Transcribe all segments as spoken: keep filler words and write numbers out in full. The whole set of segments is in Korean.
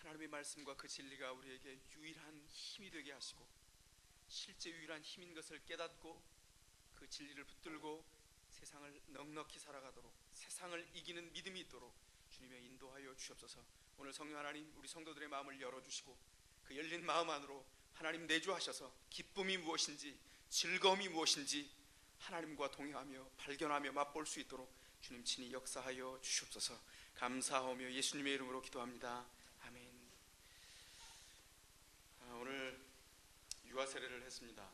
하나님의 말씀과 그 진리가 우리에게 유일한 힘이 되게 하시고 실제 유일한 힘인 것을 깨닫고 그 진리를 붙들고 세상을 넉넉히 살아가도록 세상을 이기는 믿음이 있도록 주님의 인도하여 주옵소서. 오늘 성령 하나님 우리 성도들의 마음을 열어주시고 그 열린 마음 안으로 하나님 내주하셔서 기쁨이 무엇인지 즐거움이 무엇인지 하나님과 동행하며 발견하며 맛볼 수 있도록 주님 친히 역사하여 주시옵소서. 감사하며 예수님의 이름으로 기도합니다. 아멘. 아, 오늘 유아 세례를 했습니다.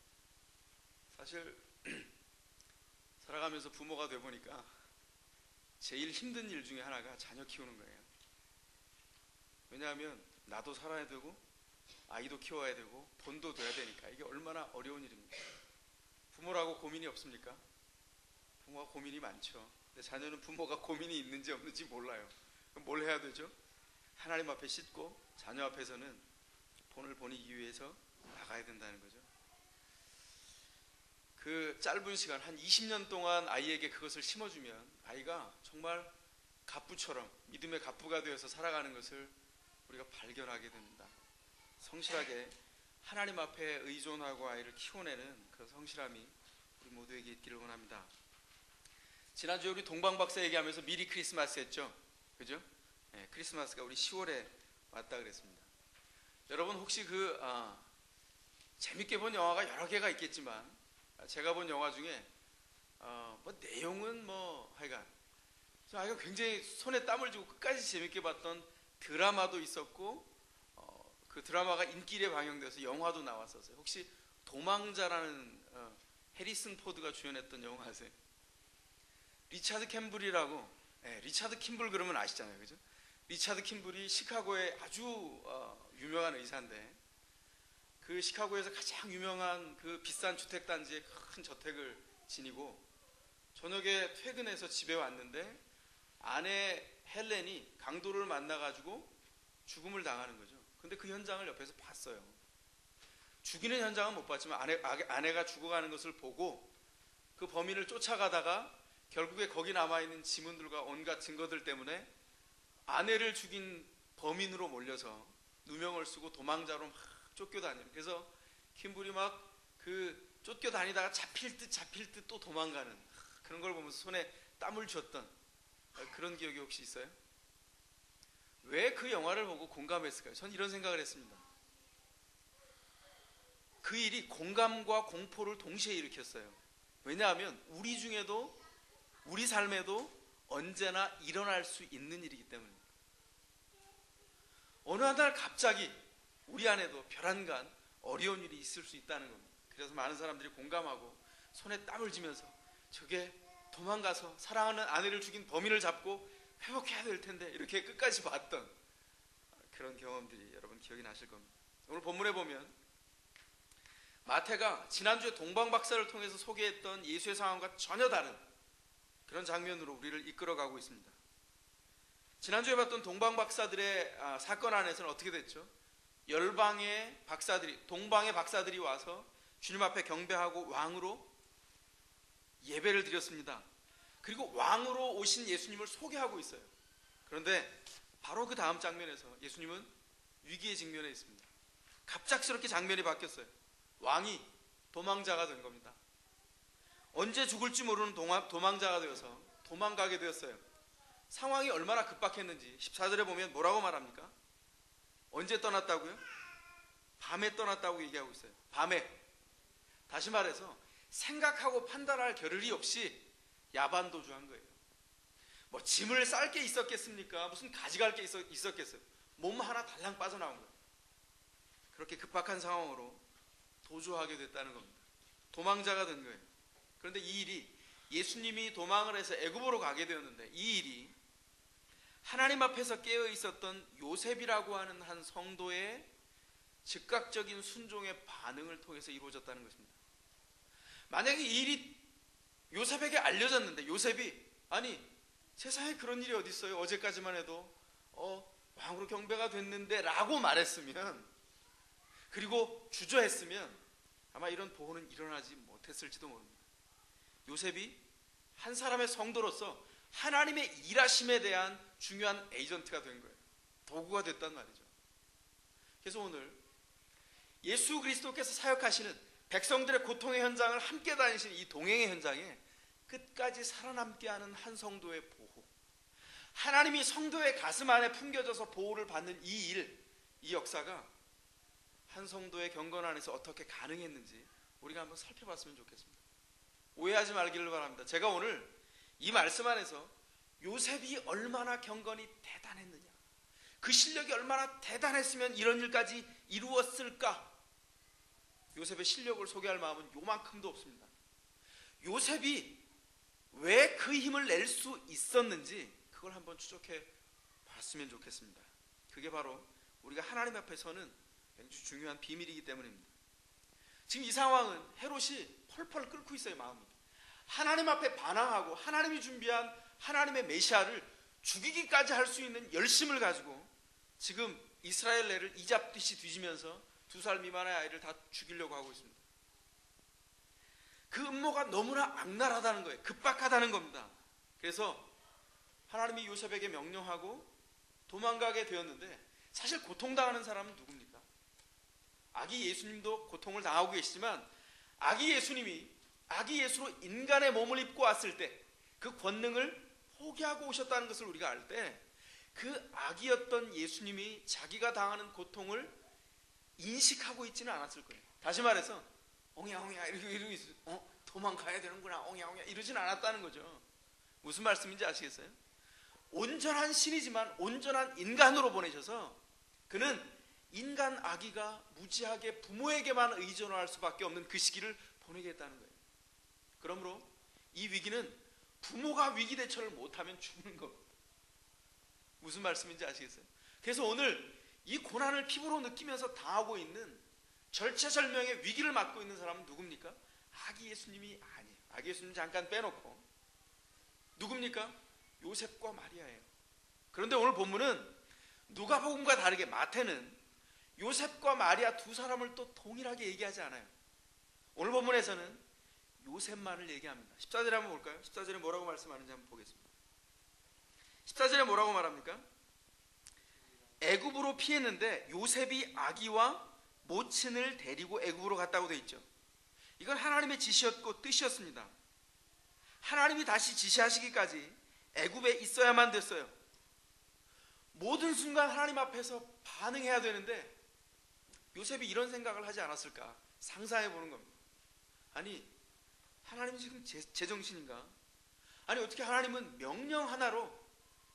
사실 살아가면서 부모가 돼 보니까 제일 힘든 일 중에 하나가 자녀 키우는 거예요. 왜냐하면 나도 살아야 되고 아이도 키워야 되고 돈도 돼야 되니까 이게 얼마나 어려운 일입니까? 부모라고 고민이 없습니까? 부모가 고민이 많죠. 근데 자녀는 부모가 고민이 있는지 없는지 몰라요. 그럼 뭘 해야 되죠? 하나님 앞에 씻고 자녀 앞에서는 본을 보이기 위해서 나가야 된다는 거죠. 그 짧은 시간 한 이십 년 동안 아이에게 그것을 심어주면 아이가 정말 갑부처럼 믿음의 갑부가 되어서 살아가는 것을 우리가 발견하게 됩니다. 성실하게 하나님 앞에 의존하고 아이를 키워내는 그 성실함이 우리 모두에게 있기를 원합니다. 지난주에 우리 동방박사 얘기하면서 미리 크리스마스 했죠? 그죠? 네, 크리스마스가 우리 시월에 왔다 그랬습니다. 여러분 혹시 그 아, 재밌게 본 영화가 여러 개가 있겠지만 제가 본 영화 중에 어, 뭐 내용은 뭐 하여간 아이가 굉장히 손에 땀을 쥐고 끝까지 재밌게 봤던 드라마도 있었고 어, 그 드라마가 인기에 방영돼서 영화도 나왔었어요. 혹시 도망자라는 어, 해리슨 포드가 주연했던 영화 아세요? 리차드 캠블이라고 네, 리차드 킴블 그러면 아시잖아요, 그죠? 리차드 킴블이 시카고의 아주 어, 유명한 의사인데 그 시카고에서 가장 유명한 그 비싼 주택단지에 큰 저택을 지니고 저녁에 퇴근해서 집에 왔는데 아내 헬렌이 강도를 만나가지고 죽음을 당하는 거죠. 근데 그 현장을 옆에서 봤어요. 죽이는 현장은 못 봤지만 아내, 아내가 죽어가는 것을 보고 그 범인을 쫓아가다가 결국에 거기 남아있는 지문들과 온갖 증거들 때문에 아내를 죽인 범인으로 몰려서 누명을 쓰고 도망자로 막 쫓겨다니는. 그래서 킴블이 막 그 쫓겨다니다가 잡힐 듯 잡힐 듯 또 도망가는 그런 걸 보면서 손에 땀을 쥐었던 그런 기억이 혹시 있어요? 왜 그 영화를 보고 공감했을까요? 전 이런 생각을 했습니다. 그 일이 공감과 공포를 동시에 일으켰어요. 왜냐하면 우리 중에도 우리 삶에도 언제나 일어날 수 있는 일이기 때문입니다. 어느 날 갑자기 우리 안에도 별안간 어려운 일이 있을 수 있다는 겁니다. 그래서 많은 사람들이 공감하고 손에 땀을 쥐면서 저게 도망가서 사랑하는 아내를 죽인 범인을 잡고 회복해야 될 텐데 이렇게 끝까지 봤던 그런 경험들이 여러분 기억이 나실 겁니다. 오늘 본문에 보면 마태가 지난주에 동방박사를 통해서 소개했던 예수의 상황과 전혀 다른 그런 장면으로 우리를 이끌어가고 있습니다. 지난주에 봤던 동방박사들의 아, 사건 안에서는 어떻게 됐죠? 열방의 박사들이 동방의 박사들이 와서 주님 앞에 경배하고 왕으로 예배를 드렸습니다. 그리고 왕으로 오신 예수님을 소개하고 있어요. 그런데 바로 그 다음 장면에서 예수님은 위기에 직면해 있습니다. 갑작스럽게 장면이 바뀌었어요. 왕이 도망자가 된 겁니다. 언제 죽을지 모르는 도망자가 되어서 도망가게 되었어요. 상황이 얼마나 급박했는지 십사 절에 보면 뭐라고 말합니까? 언제 떠났다고요? 밤에 떠났다고 얘기하고 있어요. 밤에. 다시 말해서 생각하고 판단할 겨를이 없이 야반도주한 거예요. 뭐 짐을 쌀 게 있었겠습니까? 무슨 가져갈 게 있었, 있었겠어요? 몸 하나 달랑 빠져나온 거예요. 그렇게 급박한 상황으로 도주하게 됐다는 겁니다. 도망자가 된 거예요. 그런데 이 일이 예수님이 도망을 해서 애굽으로 가게 되었는데 이 일이 하나님 앞에서 깨어 있었던 요셉이라고 하는 한 성도의 즉각적인 순종의 반응을 통해서 이루어졌다는 것입니다. 만약에 이 일이 요셉에게 알려졌는데 요셉이 아니 세상에 그런 일이 어디 있어요? 어제까지만 해도 어, 왕으로 경배가 됐는데 라고 말했으면 그리고 주저했으면 아마 이런 보호는 일어나지 못했을지도 모릅니다. 요셉이 한 사람의 성도로서 하나님의 일하심에 대한 중요한 에이전트가 된 거예요. 도구가 됐단 말이죠. 그래서 오늘 예수 그리스도께서 사역하시는 백성들의 고통의 현장을 함께 다니시는 이 동행의 현장에 끝까지 살아남게 하는 한 성도의 보호, 하나님이 성도의 가슴 안에 품겨져서 보호를 받는 이 일, 이 역사가 한 성도의 경건 안에서 어떻게 가능했는지 우리가 한번 살펴봤으면 좋겠습니다. 오해하지 말기를 바랍니다. 제가 오늘 이 말씀 안에서 요셉이 얼마나 경건이 대단했느냐, 그 실력이 얼마나 대단했으면 이런 일까지 이루었을까, 요셉의 실력을 소개할 마음은 요만큼도 없습니다. 요셉이 왜 그 힘을 낼 수 있었는지 그걸 한번 추적해 봤으면 좋겠습니다. 그게 바로 우리가 하나님 앞에서는 굉장히 중요한 비밀이기 때문입니다. 지금 이 상황은 헤롯이 펄펄 끓고 있어요. 마음이 하나님 앞에 반항하고 하나님이 준비한 하나님의 메시아를 죽이기까지 할 수 있는 열심을 가지고 지금 이스라엘 내를 이잡듯이 뒤지면서 두 살 미만의 아이를 다 죽이려고 하고 있습니다. 그 음모가 너무나 악랄하다는 거예요. 급박하다는 겁니다. 그래서 하나님이 요셉에게 명령하고 도망가게 되었는데, 사실 고통당하는 사람은 누굽니까? 아기 예수님도 고통을 당하고 계시지만 아기 예수님이 아기 예수로 인간의 몸을 입고 왔을 때 그 권능을 포기하고 오셨다는 것을 우리가 알 때 그 아기였던 예수님이 자기가 당하는 고통을 인식하고 있지는 않았을 거예요. 다시 말해서 옹야 옹야 이러고 이러고 있어. 어? 도망가야 되는구나. 옹야 옹야 이러진 않았다는 거죠. 무슨 말씀인지 아시겠어요? 온전한 신이지만 온전한 인간으로 보내셔서 그는 인간 아기가 무지하게 부모에게만 의존할 수밖에 없는 그 시기를 보내겠다는 거예요. 그러므로 이 위기는 부모가 위기 대처를 못하면 죽는 겁니다. 무슨 말씀인지 아시겠어요? 그래서 오늘 이 고난을 피부로 느끼면서 당하고 있는 절체절명의 위기를 맞고 있는 사람은 누굽니까? 아기 예수님이 아니에요. 아기 예수님 잠깐 빼놓고 누굽니까? 요셉과 마리아예요. 그런데 오늘 본문은 누가복음과 다르게 마태는 요셉과 마리아 두 사람을 또 동일하게 얘기하지 않아요. 오늘 본문에서는 요셉만을 얘기합니다. 십사 절에 한번 볼까요? 십사 절에 뭐라고 말씀하는지 한번 보겠습니다. 십사 절에 뭐라고 말합니까? 애굽으로 피했는데 요셉이 아기와 모친을 데리고 애굽으로 갔다고 되어 있죠. 이건 하나님의 지시였고 뜻이었습니다. 하나님이 다시 지시하시기까지 애굽에 있어야만 됐어요. 모든 순간 하나님 앞에서 반응해야 되는데 요셉이 이런 생각을 하지 않았을까 상상해 보는 겁니다. 아니, 하나님 지금 제, 제정신인가? 아니, 어떻게 하나님은 명령 하나로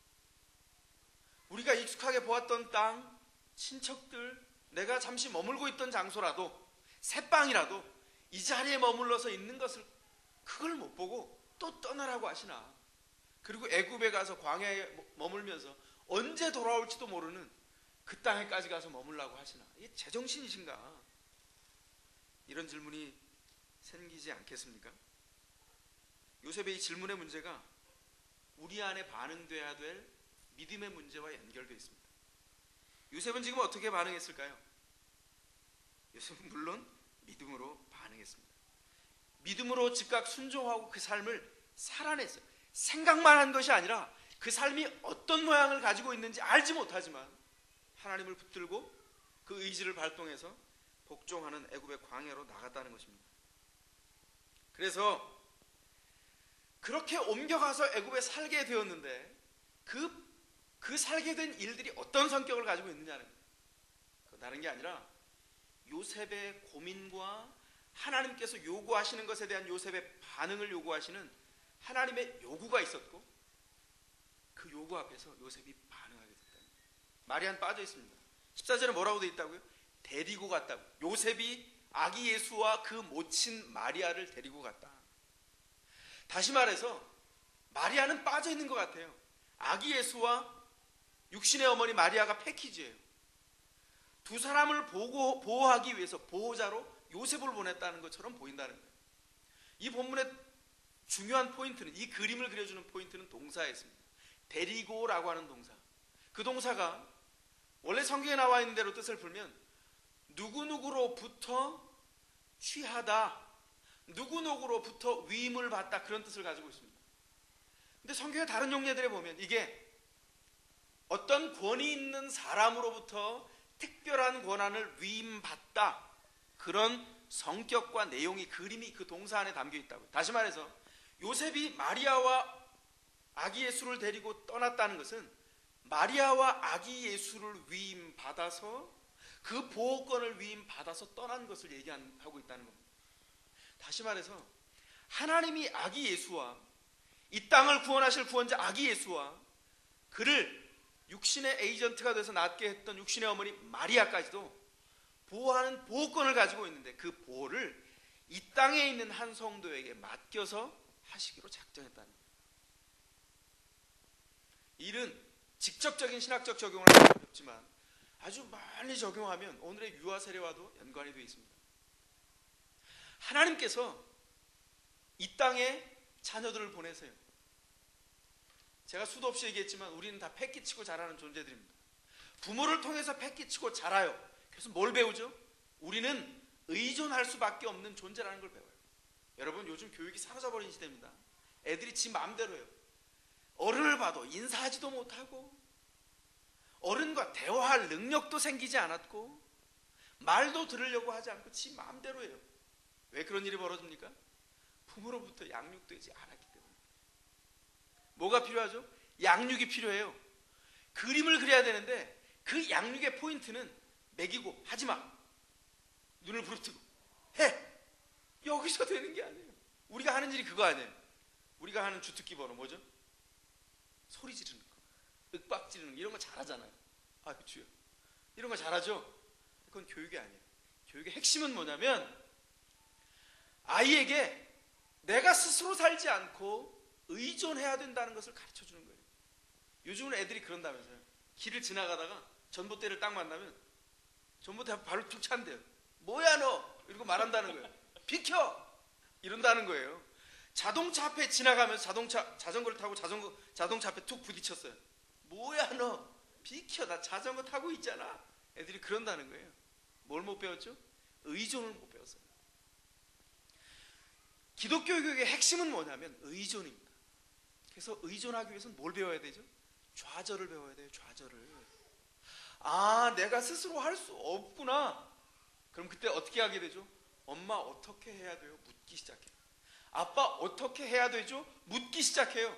우리가 익숙하게 보았던 땅, 친척들, 내가 잠시 머물고 있던 장소라도, 새빵이라도 이 자리에 머물러서 있는 것을 그걸 못 보고 또 떠나라고 하시나? 그리고 애굽에 가서 광야에 머물면서 언제 돌아올지도 모르는 그 땅에까지 가서 머물라고 하시나? 이게 제정신이신가? 이런 질문이 생기지 않겠습니까? 요셉의 이 질문의 문제가 우리 안에 반응돼야 될 믿음의 문제와 연결되어 있습니다. 요셉은 지금 어떻게 반응했을까요? 요셉은 물론 믿음으로 반응했습니다. 믿음으로 즉각 순종하고 그 삶을 살아냈어요. 생각만 한 것이 아니라 그 삶이 어떤 모양을 가지고 있는지 알지 못하지만 하나님을 붙들고 그 의지를 발동해서 복종하는 애굽의 광야로 나갔다는 것입니다. 그래서 그렇게 옮겨가서 애굽에 살게 되었는데 그, 그 살게 된 일들이 어떤 성격을 가지고 있느냐는 거예요. 다른 게 아니라 요셉의 고민과 하나님께서 요구하시는 것에 대한 요셉의 반응을 요구하시는 하나님의 요구가 있었고 그 요구 앞에서 요셉이 반응하게 됐다. 마리아는 빠져 있습니다. 십사 절에 뭐라고 되어 있다고요? 데리고 갔다고. 요셉이 아기 예수와 그 모친 마리아를 데리고 갔다. 다시 말해서 마리아는 빠져 있는 것 같아요. 아기 예수와 육신의 어머니 마리아가 패키지예요. 두 사람을 보고, 보호하기 위해서 보호자로 요셉을 보냈다는 것처럼 보인다는 거예요. 이 본문의 중요한 포인트는, 이 그림을 그려주는 포인트는 동사에 있습니다. 데리고라고 하는 동사. 그 동사가 원래 성경에 나와 있는 대로 뜻을 풀면 누구누구로부터 취하다, 누구누구로부터 위임을 받다, 그런 뜻을 가지고 있습니다. 근데 성경의 다른 용례들에 보면 이게 어떤 권위 있는 사람으로부터 특별한 권한을 위임받다, 그런 성격과 내용이, 그림이 그 동사 안에 담겨 있다고요. 다시 말해서 요셉이 마리아와 아기 예수를 데리고 떠났다는 것은 마리아와 아기 예수를 위임받아서 그 보호권을 위임받아서 떠난 것을 얘기하고 있다는 겁니다. 다시 말해서 하나님이 아기 예수와 이 땅을 구원하실 구원자 아기 예수와 그를 육신의 에이전트가 돼서 낳게 했던 육신의 어머니 마리아까지도 보호하는 보호권을 가지고 있는데, 그 보호를 이 땅에 있는 한 성도에게 맡겨서 하시기로 작정했다는 거예요. 일은 직접적인 신학적 적용을 할 수는 없지만 아주 많이 적용하면 오늘의 유아 세례와도 연관이 되어 있습니다. 하나님께서 이 땅에 자녀들을 보내세요. 제가 수도 없이 얘기했지만 우리는 다 패기치고 자라는 존재들입니다. 부모를 통해서 패기치고 자라요. 그래서 뭘 배우죠? 우리는 의존할 수밖에 없는 존재라는 걸 배워요. 여러분, 요즘 교육이 사라져버린 시대입니다. 애들이 지 마음대로 해요. 어른을 봐도 인사하지도 못하고 어른과 대화할 능력도 생기지 않았고 말도 들으려고 하지 않고 지 마음대로 해요. 왜 그런 일이 벌어집니까? 부모로부터 양육되지 않았기 때문에. 뭐가 필요하죠? 양육이 필요해요. 그림을 그려야 되는데 그 양육의 포인트는 먹이고 하지마, 눈을 부릅뜨고 해, 여기서 되는 게 아니에요. 우리가 하는 일이 그거 아니에요. 우리가 하는 주특기 번호 뭐죠? 소리 지르는 거, 윽박 지르는 거, 이런 거 잘하잖아요. 아, 주여, 이런 거 잘하죠? 그건 교육이 아니에요. 교육의 핵심은 뭐냐면 아이에게 내가 스스로 살지 않고 의존해야 된다는 것을 가르쳐 주는 거예요. 요즘은 애들이 그런다면서요. 길을 지나가다가 전봇대를 딱 만나면 전봇대 발을 툭 찬대요. 뭐야 너! 이러고 말한다는 거예요. 비켜! 이런다는 거예요. 자동차 앞에 지나가면서 자동차, 자전거를 타고 자전거, 자동차 앞에 툭 부딪혔어요. 뭐야 너! 비켜! 나 자전거 타고 있잖아. 애들이 그런다는 거예요. 뭘 못 배웠죠? 의존을 못 배웠어요. 기독교 교육의 핵심은 뭐냐면 의존입니다. 그래서 의존하기 위해서는 뭘 배워야 되죠? 좌절을 배워야 돼요. 좌절을. 아, 내가 스스로 할 수 없구나. 그럼 그때 어떻게 하게 되죠? 엄마 어떻게 해야 돼요? 묻기 시작해요. 아빠 어떻게 해야 되죠? 묻기 시작해요.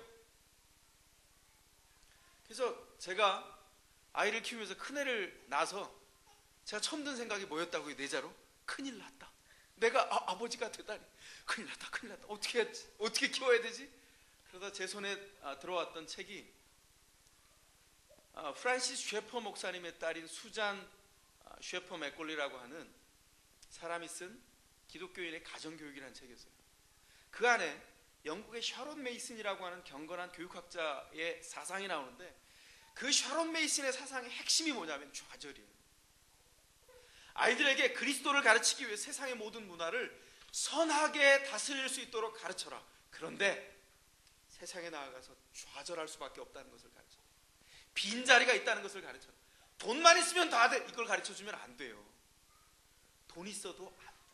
그래서 제가 아이를 키우면서 큰애를 낳아서 제가 처음 든 생각이 뭐였다고요? 내자로? 큰일 났다. 내가 아, 아버지가 되다니. 큰일 났다. 큰일 났다. 어떻게 해야지? 어떻게 키워야 되지? 그러다 제 손에 아, 들어왔던 책이 아, 프란시스 쉐퍼 목사님의 딸인 수잔 아, 쉐퍼 맥콜리라고 하는 사람이 쓴 기독교인의 가정교육이라는 책이었어요. 그 안에 영국의 샤론 메이슨이라고 하는 경건한 교육학자의 사상이 나오는데, 그 샤론 메이슨의 사상의 핵심이 뭐냐면 좌절이에요. 아이들에게 그리스도를 가르치기 위해 세상의 모든 문화를 선하게 다스릴 수 있도록 가르쳐라. 그런데 세상에 나아가서 좌절할 수밖에 없다는 것을 가르쳐. 빈자리가 있다는 것을 가르쳐. 돈만 있으면 다 돼. 이걸 가르쳐주면 안 돼요. 돈 있어도 안 돼.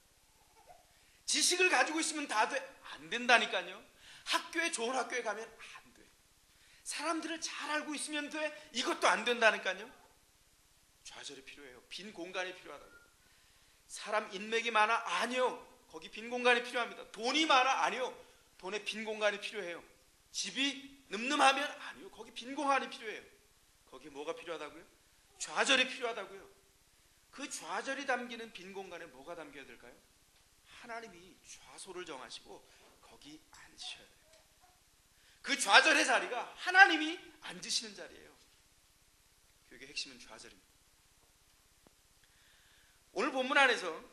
지식을 가지고 있으면 다 돼. 안 된다니까요. 학교에 좋은 학교에 가면 안 돼. 사람들을 잘 알고 있으면 돼. 이것도 안 된다니까요. 좌절이 필요해요. 빈 공간이 필요하다고요. 사람 인맥이 많아? 아니요. 거기 빈 공간이 필요합니다. 돈이 많아? 아니요. 돈에 빈 공간이 필요해요. 집이 늠름하면? 아니요. 거기 빈 공간이 필요해요. 거기 뭐가 필요하다고요? 좌절이 필요하다고요. 그 좌절이 담기는 빈 공간에 뭐가 담겨야 될까요? 하나님이 좌소를 정하시고 거기 앉으셔야 돼요. 그 좌절의 자리가 하나님이 앉으시는 자리예요. 교육의 핵심은 좌절입니다. 오늘 본문 안에서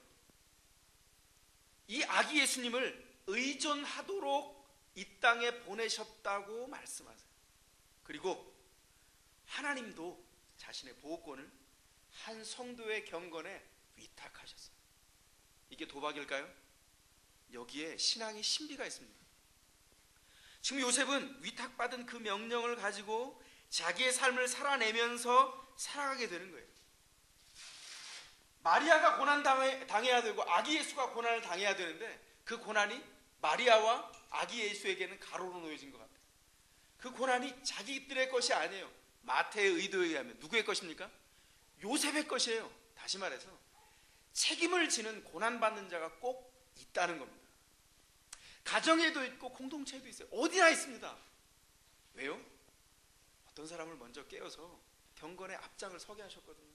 이 아기 예수님을 의존하도록 이 땅에 보내셨다고 말씀하세요. 그리고 하나님도 자신의 보호권을 한 성도의 경건에 위탁하셨어요. 이게 도박일까요? 여기에 신앙의 신비가 있습니다. 지금 요셉은 위탁받은 그 명령을 가지고 자기의 삶을 살아내면서 살아가게 되는 거예요. 마리아가 고난 당해야 되고 아기 예수가 고난을 당해야 되는데, 그 고난이 마리아와 아기 예수에게는 가로로 놓여진 것 같아요. 그 고난이 자기들의 것이 아니에요. 마태의 의도에 의하면 누구의 것입니까? 요셉의 것이에요. 다시 말해서 책임을 지는 고난받는 자가 꼭 있다는 겁니다. 가정에도 있고 공동체에도 있어요. 어디나 있습니다. 왜요? 어떤 사람을 먼저 깨워서 경건의 앞장을 서게 하셨거든요.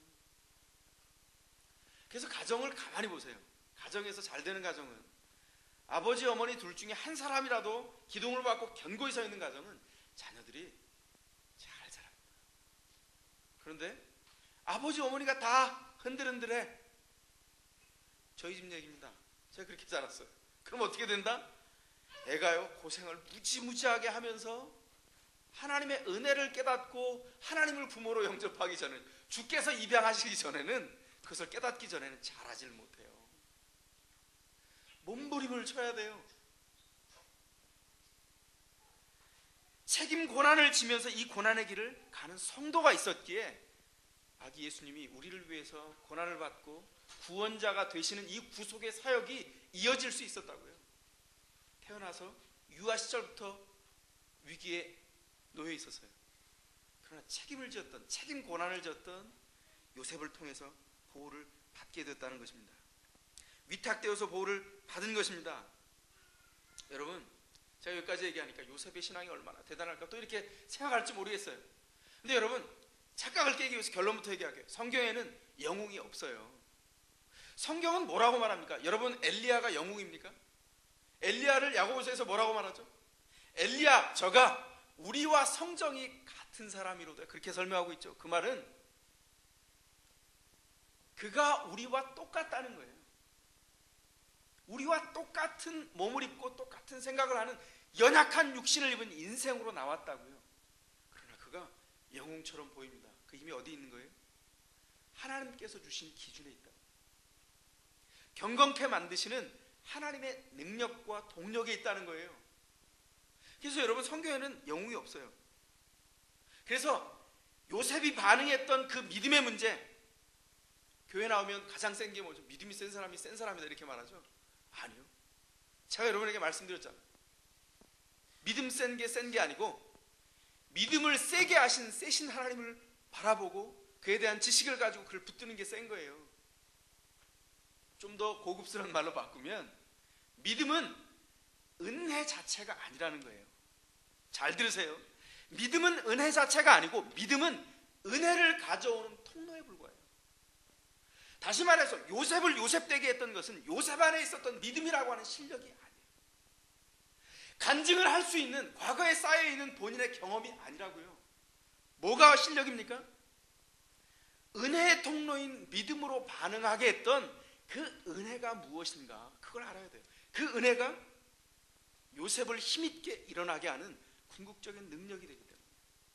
그래서 가정을 가만히 보세요. 가정에서 잘 되는 가정은, 아버지 어머니 둘 중에 한 사람이라도 기둥을 받고 견고히 서 있는 가정은 자녀들이 잘 자랍니다. 그런데 아버지 어머니가 다 흔들흔들해. 저희 집 얘기입니다. 제가 그렇게 자랐어요. 그럼 어떻게 된다? 애가요 고생을 무지무지하게 하면서 하나님의 은혜를 깨닫고 하나님을 부모로 영접하기 전에, 주께서 입양하시기 전에는, 그것을 깨닫기 전에는 잘하질 못해요. 몸부림을 쳐야 돼요. 책임 고난을 지면서 이 고난의 길을 가는 성도가 있었기에 아기 예수님이 우리를 위해서 고난을 받고 구원자가 되시는 이 구속의 사역이 이어질 수 있었다고요. 태어나서 유아 시절부터 위기에 놓여 있었어요. 그러나 책임을 지었던, 책임 고난을 지었던 요셉을 통해서 보호를 받게 됐다는 것입니다. 위탁되어서 보호를 받은 것입니다. 여러분, 제가 여기까지 얘기하니까 요셉의 신앙이 얼마나 대단할까 또 이렇게 생각할지 모르겠어요. 근데 여러분, 착각을 깨기 위해서 결론부터 얘기할게요. 성경에는 영웅이 없어요. 성경은 뭐라고 말합니까? 여러분, 엘리야가 영웅입니까? 엘리야를 야고보서에서 뭐라고 말하죠? 엘리야, 저가 우리와 성정이 같은 사람이로다, 그렇게 설명하고 있죠. 그 말은 그가 우리와 똑같다는 거예요. 우리와 똑같은 몸을 입고 똑같은 생각을 하는 연약한 육신을 입은 인생으로 나왔다고요. 그러나 그가 영웅처럼 보입니다. 그 힘이 어디 있는 거예요? 하나님께서 주신 기준에 있다. 경건케 만드시는 하나님의 능력과 동력에 있다는 거예요. 그래서 여러분, 성경에는 영웅이 없어요. 그래서 요셉이 반응했던 그 믿음의 문제, 교회 나오면 가장 센 게 뭐죠? 믿음이 센 사람이 센 사람이다 이렇게 말하죠? 아니요. 제가 여러분에게 말씀드렸잖아요. 믿음 센 게 센 게 아니고 믿음을 세게 하신 세신 하나님을 바라보고 그에 대한 지식을 가지고 그를 붙드는 게 센 거예요. 좀 더 고급스러운 말로 바꾸면 믿음은 은혜 자체가 아니라는 거예요. 잘 들으세요. 믿음은 은혜 자체가 아니고 믿음은 은혜를 가져오는 통로에 불과해요. 다시 말해서 요셉을 요셉되게 했던 것은 요셉 안에 있었던 믿음이라고 하는 실력이 아니에요. 간증을 할 수 있는 과거에 쌓여있는 본인의 경험이 아니라고요. 뭐가 실력입니까? 은혜의 통로인 믿음으로 반응하게 했던 그 은혜가 무엇인가, 그걸 알아야 돼요. 그 은혜가 요셉을 힘있게 일어나게 하는 궁극적인 능력이 되기 때문에,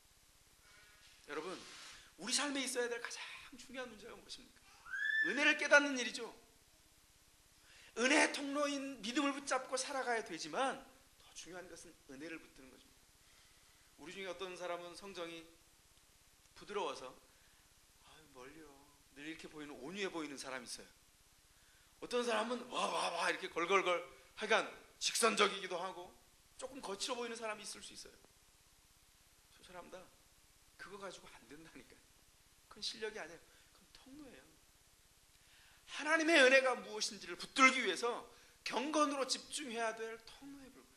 여러분, 우리 삶에 있어야 될 가장 중요한 문제가 무엇입니까? 은혜를 깨닫는 일이죠. 은혜의 통로인 믿음을 붙잡고 살아가야 되지만 더 중요한 것은 은혜를 붙드는 것입니다. 우리 중에 어떤 사람은 성정이 부드러워서 아유, 멀려, 늘 이렇게 보이는 온유해 보이는 사람이 있어요. 어떤 사람은 와 와 와 이렇게 걸걸걸 하여간 직선적이기도 하고 조금 거칠어 보이는 사람이 있을 수 있어요. 저 사람 다 그거 가지고 안 된다니까요. 그건 실력이 아니에요. 그건 통로예요. 하나님의 은혜가 무엇인지를 붙들기 위해서 경건으로 집중해야 될 통로에 불과해요.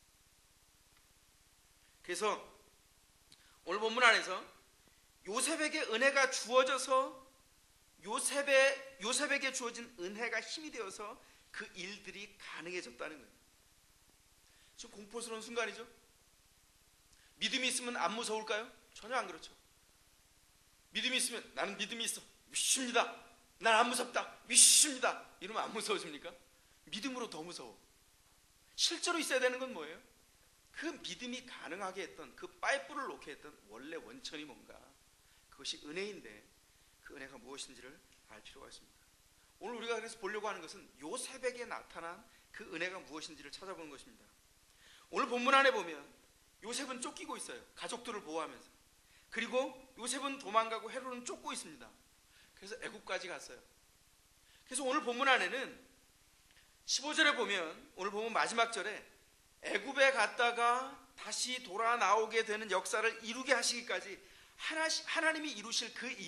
그래서 오늘 본문 안에서 요셉에게 은혜가 주어져서 요셉의, 요셉에게 주어진 은혜가 힘이 되어서 그 일들이 가능해졌다는 거예요. 지금 공포스러운 순간이죠. 믿음이 있으면 안 무서울까요? 전혀 안 그렇죠. 믿음이 있으면 나는 믿음이 있어, 믿습니다, 난 안 무섭다, 믿습니다, 이러면 안 무서워집니까? 믿음으로 더 무서워. 실제로 있어야 되는 건 뭐예요? 그 믿음이 가능하게 했던, 그 파이프를 놓게 했던 원래 원천이 뭔가, 그것이 은혜인데 그 은혜가 무엇인지를 알 필요가 있습니다. 오늘 우리가 그래서 보려고 하는 것은 요셉에게 나타난 그 은혜가 무엇인지를 찾아보는 것입니다. 오늘 본문 안에 보면 요셉은 쫓기고 있어요. 가족들을 보호하면서. 그리고 요셉은 도망가고 헤롯은 쫓고 있습니다. 그래서 애굽까지 갔어요. 그래서 오늘 본문 안에는 십오 절에 보면, 오늘 보면 마지막 절에 애굽에 갔다가 다시 돌아 나오게 되는 역사를 이루게 하시기까지 하나, 하나님이 이루실 그 일이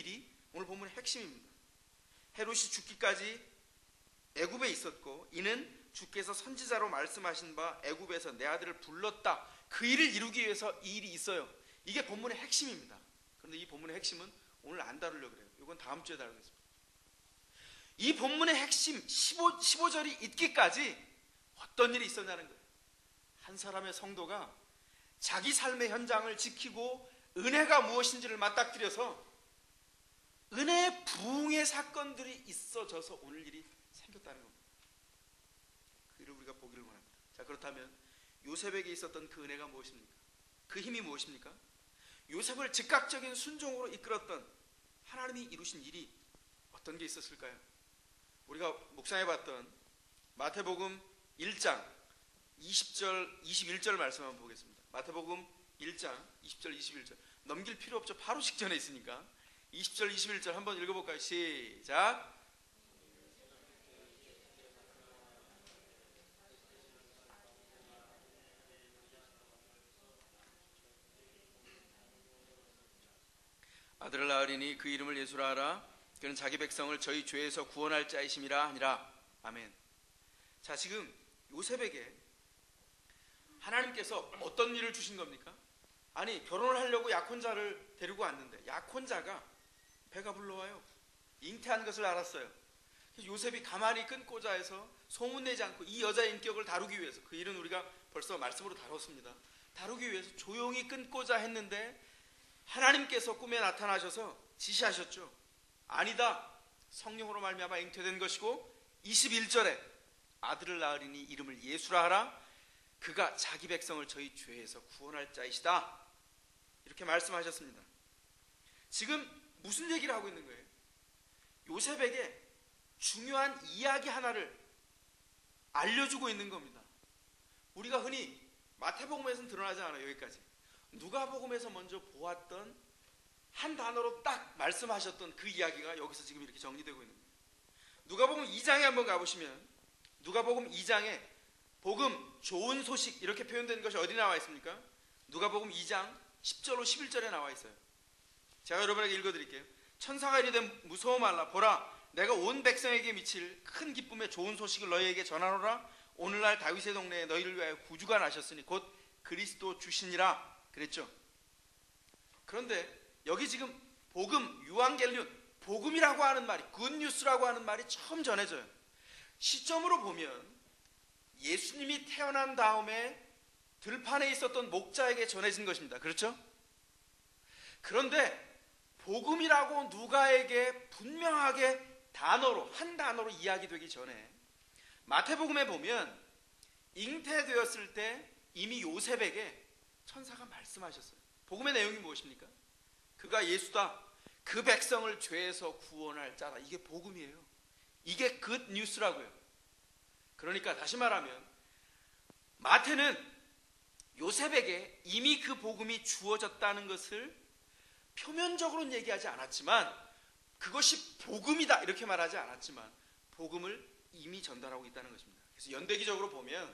오늘 본문의 핵심입니다. 헤롯이 죽기까지 애굽에 있었고 이는 주께서 선지자로 말씀하신 바 애굽에서 내 아들을 불렀다. 그 일을 이루기 위해서 이 일이 있어요. 이게 본문의 핵심입니다. 그런데 이 본문의 핵심은 오늘 안 다루려고 그래요. 이건 다음 주에 다루겠습니다. 이 본문의 핵심 십오, 십오 절이 있기까지 어떤 일이 있었냐는 거예요. 한 사람의 성도가 자기 삶의 현장을 지키고 은혜가 무엇인지를 맞닥뜨려서 은혜의 부흥의 사건들이 있어져서 오늘 일이 생겼다는 겁니다. 그 일을 우리가 보기를 원합니다. 자, 그렇다면 요셉에게 있었던 그 은혜가 무엇입니까? 그 힘이 무엇입니까? 요셉을 즉각적인 순종으로 이끌었던 하나님이 이루신 일이 어떤 게 있었을까요? 우리가 묵상해봤던 마태복음 일 장 이십 절 이십일 절 말씀 한번 보겠습니다. 마태복음 일 장 이십 절 이십일 절 넘길 필요 없죠. 바로 직전에 있으니까 이십 절 이십일 절 한번 읽어볼까요? 시작. 아들을 낳으리니 그 이름을 예수라 하라. 그는 자기 백성을 저희 죄에서 구원할 자이심이라 하니라. 아멘. 자, 지금 요셉에게 하나님께서 어떤 일을 주신 겁니까? 아니, 결혼을 하려고 약혼자를 데리고 왔는데 약혼자가 배가 불러와요. 잉태한 것을 알았어요. 그래서 요셉이 가만히 끊고자 해서 소문내지 않고 이 여자의 인격을 다루기 위해서, 그 일은 우리가 벌써 말씀으로 다뤘습니다. 다루기 위해서 조용히 끊고자 했는데 하나님께서 꿈에 나타나셔서 지시하셨죠. 아니다, 성령으로 말미암아 잉태된 것이고 이십일 절에 아들을 낳으리니 이름을 예수라 하라. 그가 자기 백성을 저희 죄에서 구원할 자이시다. 이렇게 말씀하셨습니다. 지금 무슨 얘기를 하고 있는 거예요? 요셉에게 중요한 이야기 하나를 알려주고 있는 겁니다. 우리가 흔히 마태복음에서는 드러나지 않아요. 여기까지. 누가복음에서 먼저 보았던 한 단어로 딱 말씀하셨던 그 이야기가 여기서 지금 이렇게 정리되고 있는 거예요. 누가복음 이 장에 한번 가보시면 누가복음 이 장에 복음, 좋은 소식 이렇게 표현된 것이 어디 나와 있습니까? 누가복음 이 장 십 절로 십일 절에 나와 있어요. 제가 여러분에게 읽어드릴게요. 천사가 이르되 무서워 말라. 보라, 내가 온 백성에게 미칠 큰 기쁨의 좋은 소식을 너희에게 전하노라. 오늘날 다윗의 동네에 너희를 위하여 구주가 나셨으니 곧 그리스도 주시니라 그랬죠. 그런데 여기 지금 복음, 유앙겔리온, 복음이라고 하는 말이, 굿뉴스라고 하는 말이 처음 전해져요. 시점으로 보면 예수님이 태어난 다음에 들판에 있었던 목자에게 전해진 것입니다. 그렇죠? 그런데 복음이라고 누가에게 분명하게 단어로, 한 단어로 이야기되기 전에 마태복음에 보면 잉태되었을 때 이미 요셉에게 천사가 말씀하셨어요. 복음의 내용이 무엇입니까? 그가 예수다. 그 백성을 죄에서 구원할 자다. 이게 복음이에요. 이게 굿 뉴스라고요. 그러니까 다시 말하면 마태는 요셉에게 이미 그 복음이 주어졌다는 것을 표면적으로는 얘기하지 않았지만, 그것이 복음이다 이렇게 말하지 않았지만 복음을 이미 전달하고 있다는 것입니다. 그래서 연대기적으로 보면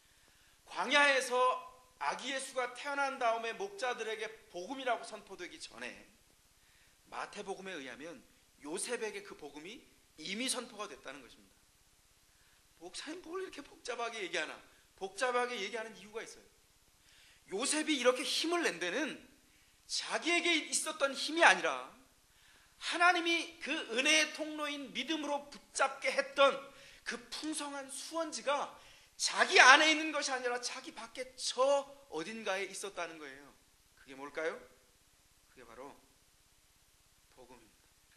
광야에서 아기 예수가 태어난 다음에 목자들에게 복음이라고 선포되기 전에 마태복음에 의하면 요셉에게 그 복음이 이미 선포가 됐다는 것입니다. 목사님 뭘 이렇게 복잡하게 얘기하나? 복잡하게 얘기하는 이유가 있어요. 요셉이 이렇게 힘을 낸 데는 자기에게 있었던 힘이 아니라 하나님이 그 은혜의 통로인 믿음으로 붙잡게 했던 그 풍성한 수원지가 자기 안에 있는 것이 아니라 자기 밖에 저 어딘가에 있었다는 거예요. 그게 뭘까요? 그게 바로 복음입니다.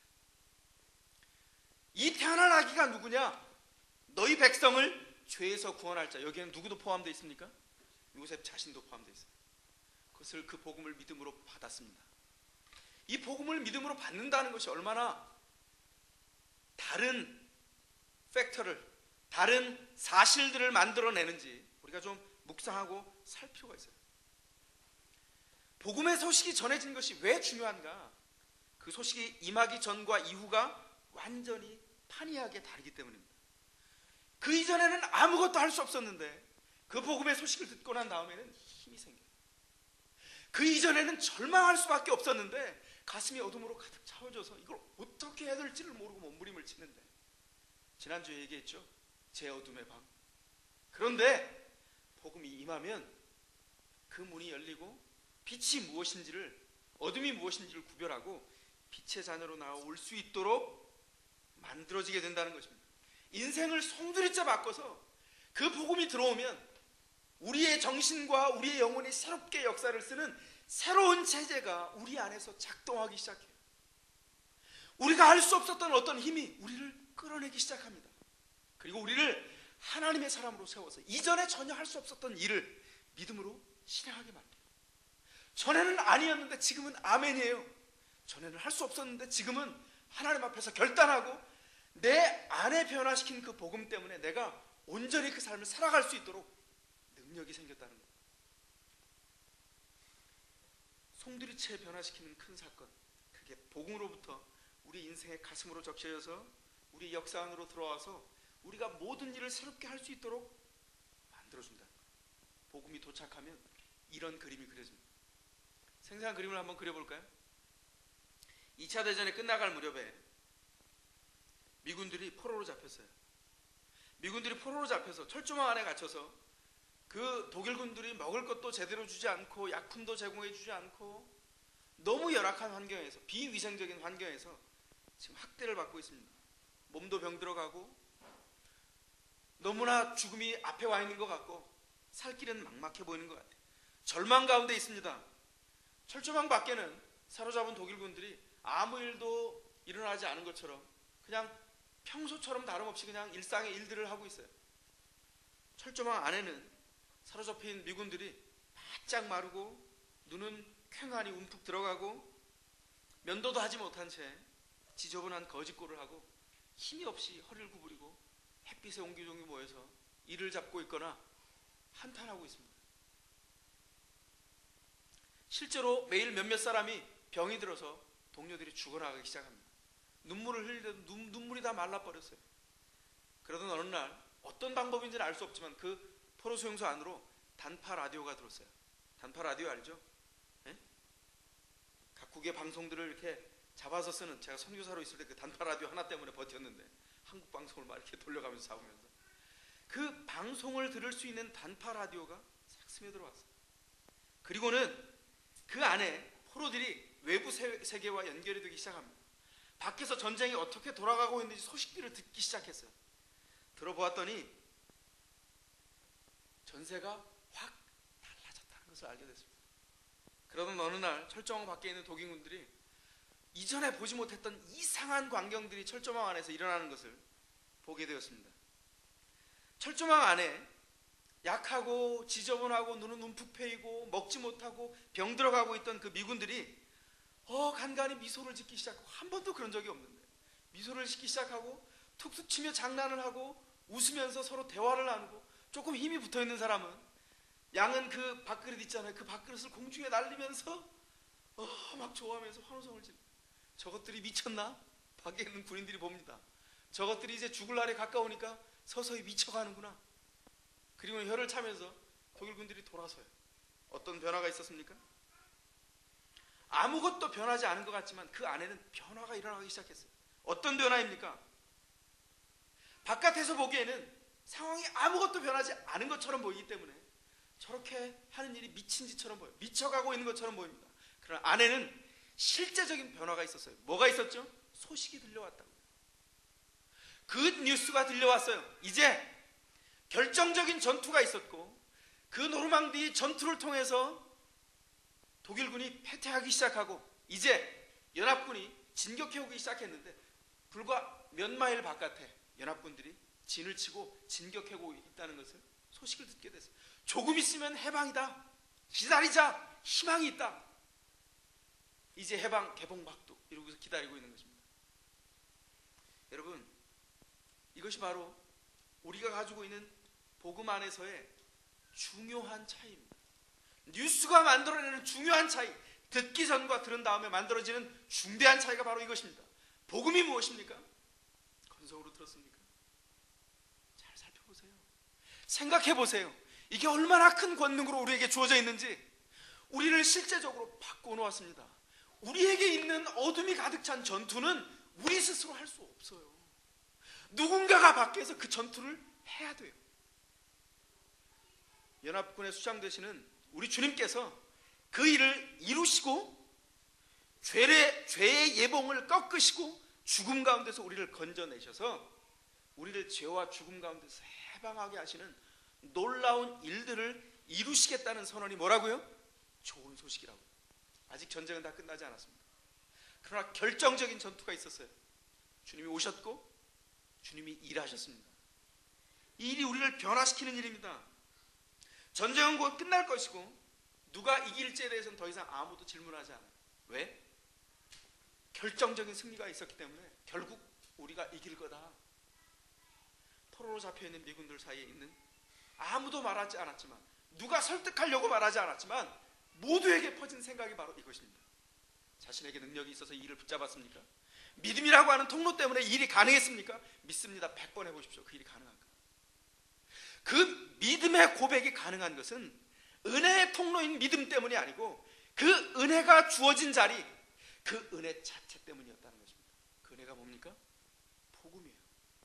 이 태어난 아기가 누구냐? 너희 백성을 죄에서 구원할 자. 여기에는 누구도 포함되어 있습니까? 요셉 자신도 포함되어 있어요. 그것을, 그 복음을 믿음으로 받았습니다. 이 복음을 믿음으로 받는다는 것이 얼마나 다른 팩터를, 다른 사실들을 만들어내는지 우리가 좀 묵상하고 살 필요가 있어요. 복음의 소식이 전해진 것이 왜 중요한가? 그 소식이 임하기 전과 이후가 완전히 판이하게 다르기 때문입니다. 그 이전에는 아무것도 할 수 없었는데 그 복음의 소식을 듣고 난 다음에는 힘이 생겨요. 그 이전에는 절망할 수밖에 없었는데 가슴이 어둠으로 가득 차워져서 이걸 어떻게 해야 될지를 모르고 몸부림을 치는데, 지난주에 얘기했죠. 제 어둠의 방. 그런데 복음이 임하면 그 문이 열리고 빛이 무엇인지를, 어둠이 무엇인지를 구별하고 빛의 자녀로 나올 수 있도록 만들어지게 된다는 것입니다. 인생을 송두리째 바꿔서 그 복음이 들어오면 우리의 정신과 우리의 영혼이 새롭게 역사를 쓰는 새로운 체제가 우리 안에서 작동하기 시작해요. 우리가 할 수 없었던 어떤 힘이 우리를 끌어내기 시작합니다. 그리고 우리를 하나님의 사람으로 세워서 이전에 전혀 할 수 없었던 일을 믿음으로 실행하게 만들어요. 전에는 아니었는데 지금은 아멘이에요. 전에는 할 수 없었는데 지금은 하나님 앞에서 결단하고 내 안에 변화시킨 그 복음 때문에 내가 온전히 그 삶을 살아갈 수 있도록 능력이 생겼다는 거예요. 송두리째 변화시키는 큰 사건, 그게 복음으로부터 우리 인생의 가슴으로 적셔져서 우리 역사 안으로 들어와서 우리가 모든 일을 새롭게 할 수 있도록 만들어준다는 거예요. 복음이 도착하면 이런 그림이 그려집니다. 생생한 그림을 한번 그려볼까요? 이 차 대전이 끝나갈 무렵에 미군들이 포로로 잡혔어요. 미군들이 포로로 잡혀서 철조망 안에 갇혀서 그 독일군들이 먹을 것도 제대로 주지 않고 약품도 제공해 주지 않고 너무 열악한 환경에서, 비위생적인 환경에서 지금 학대를 받고 있습니다. 몸도 병들어가고 너무나 죽음이 앞에 와 있는 것 같고 살 길은 막막해 보이는 것 같아요. 절망 가운데 있습니다. 철조망 밖에는 사로잡은 독일군들이 아무 일도 일어나지 않은 것처럼 그냥 평소처럼 다름없이 그냥 일상의 일들을 하고 있어요. 철조망 안에는 사로잡힌 미군들이 바짝 마르고 눈은 퀭하니 움푹 들어가고 면도도 하지 못한 채 지저분한 거짓골을 하고 힘이 없이 허리를 구부리고 햇빛에 옹기종기 모여서 이를 잡고 있거나 한탄하고 있습니다. 실제로 매일 몇몇 사람이 병이 들어서 동료들이 죽어나가기 시작합니다. 눈물을 흘리려도 눈, 눈물이 다 말라버렸어요. 그러던 어느 날 어떤 방법인지는 알 수 없지만 그 포로 수용소 안으로 단파 라디오가 들어왔어요. 단파 라디오 알죠? 네? 각국의 방송들을 이렇게 잡아서 쓰는, 제가 선교사로 있을 때 그 단파 라디오 하나 때문에 버텼는데 한국 방송을 막 이렇게 돌려가면서 잡으면서 그 방송을 들을 수 있는 단파 라디오가 싹 스며들어왔어요. 그리고는 그 안에 포로들이 외부 세계와 연결이 되기 시작합니다. 밖에서 전쟁이 어떻게 돌아가고 있는지 소식들을 듣기 시작했어요. 들어보았더니 전세가 확 달라졌다는 것을 알게 됐습니다. 그러던 어느 날 철조망 밖에 있는 독일군들이 이전에 보지 못했던 이상한 광경들이 철조망 안에서 일어나는 것을 보게 되었습니다. 철조망 안에 약하고 지저분하고 눈은 움푹 패이고 먹지 못하고 병들어가고 있던 그 미군들이 어 간간히 미소를 짓기 시작하고, 한 번도 그런 적이 없는데 미소를 짓기 시작하고 툭툭 치며 장난을 하고 웃으면서 서로 대화를 나누고, 조금 힘이 붙어있는 사람은 양은 그 밥그릇 있잖아요. 그 밥그릇을 공중에 날리면서 어, 막 좋아하면서 환호성을 지르고, 저것들이 미쳤나? 밖에 있는 군인들이 봅니다. 저것들이 이제 죽을 날에 가까우니까 서서히 미쳐가는구나. 그리고 혀를 차면서 독일군들이 돌아서요. 어떤 변화가 있었습니까? 아무것도 변하지 않은 것 같지만 그 안에는 변화가 일어나기 시작했어요. 어떤 변화입니까? 바깥에서 보기에는 상황이 아무것도 변하지 않은 것처럼 보이기 때문에 저렇게 하는 일이 미친 짓처럼 보여요. 미쳐가고 있는 것처럼 보입니다. 그러나 안에는 실제적인 변화가 있었어요. 뭐가 있었죠? 소식이 들려왔다고요. 그 뉴스가 들려왔어요. 이제 결정적인 전투가 있었고 그 노르망디 전투를 통해서 독일군이 패퇴하기 시작하고 이제 연합군이 진격해오기 시작했는데 불과 몇 마일 바깥에 연합군들이 진을 치고 진격하고 있다는 것을 소식을 듣게 됐어요. 조금 있으면 해방이다. 기다리자. 희망이 있다. 이제 해방 개봉박두 이러고서 기다리고 있는 것입니다. 여러분, 이것이 바로 우리가 가지고 있는 복음 안에서의 중요한 차이입니다. 뉴스가 만들어내는 중요한 차이, 듣기 전과 들은 다음에 만들어지는 중대한 차이가 바로 이것입니다. 복음이 무엇입니까? 건성으로 들었습니까? 잘 살펴보세요. 생각해 보세요. 이게 얼마나 큰 권능으로 우리에게 주어져 있는지. 우리를 실제적으로 바꿔 놓았습니다. 우리에게 있는 어둠이 가득 찬 전투는 우리 스스로 할 수 없어요. 누군가가 밖에서 그 전투를 해야 돼요. 연합군의 수장 되시는 우리 주님께서 그 일을 이루시고 죄의, 죄의 예봉을 꺾으시고 죽음 가운데서 우리를 건져내셔서 우리를 죄와 죽음 가운데서 해방하게 하시는 놀라운 일들을 이루시겠다는 선언이 뭐라고요? 좋은 소식이라고. 아직 전쟁은 다 끝나지 않았습니다. 그러나 결정적인 전투가 있었어요. 주님이 오셨고 주님이 일하셨습니다. 이 일이 우리를 변화시키는 일입니다. 전쟁은 곧 끝날 것이고 누가 이길지에 대해서는 더 이상 아무도 질문하지 않아요. 왜? 결정적인 승리가 있었기 때문에 결국 우리가 이길 거다. 포로로 잡혀있는 미군들 사이에 있는 아무도 말하지 않았지만, 누가 설득하려고 말하지 않았지만 모두에게 퍼진 생각이 바로 이것입니다. 자신에게 능력이 있어서 이 일을 붙잡았습니까? 믿음이라고 하는 통로 때문에 이 일이 가능했습니까? 믿습니다. 백 번 해보십시오. 그 일이 가능한가? 그 믿음의 고백이 가능한 것은 은혜의 통로인 믿음 때문이 아니고 그 은혜가 주어진 자리, 그 은혜 자체 때문이었다는 것입니다. 그 은혜가 뭡니까? 복음이에요.